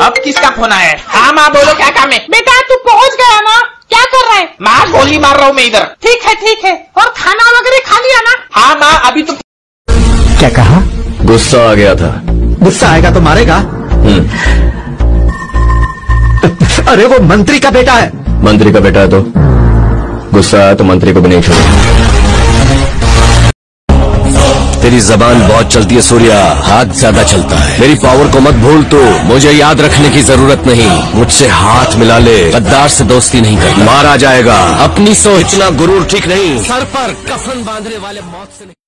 अब किसका फोन आया है? हाँ माँ बोलो, क्या काम है? बेटा तू पहुंच गया ना, क्या कर रहा है? माँ गोली मार रहा हूँ मैं इधर। ठीक है, और खाना वगैरह खा लिया ना? हाँ माँ अभी तो। क्या कहा? गुस्सा आ गया था। गुस्सा आएगा तो मारेगा? अरे वो मंत्री का बेटा है। मंत्री का बेटा है तो गुस्सा आया तो मंत्री को भी नहीं छोड़ेगा। तेरी जबान बहुत चलती है सूर्या, हाथ ज्यादा चलता है। मेरी पावर को मत भूल तू, मुझे याद रखने की जरूरत नहीं। मुझसे हाथ मिला ले, गद्दार से दोस्ती नहीं करता, मारा जाएगा। अपनी सोच, इतना गुरूर ठीक नहीं। सर पर कफन बांधने वाले मौत से नहीं।